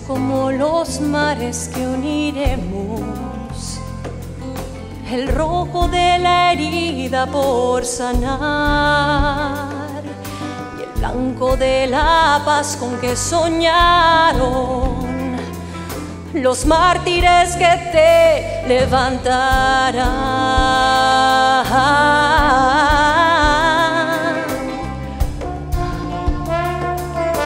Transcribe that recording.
como los mares que uniremos, el rojo de la herida por sanar y el blanco de la paz con que soñaron los mártires que te levantarán.